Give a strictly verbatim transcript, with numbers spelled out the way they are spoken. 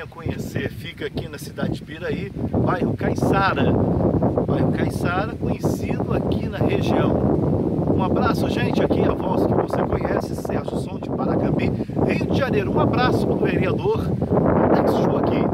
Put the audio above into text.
venha conhecer, fica aqui na cidade de Piraí, bairro CAIÇARA. Bairro CAIÇARA, conhecido aqui na região. Um abraço, gente, aqui a voz que você conhece, Sérgio, som de Paracambi, Rio de Janeiro. Um abraço para o vereador Joaquin.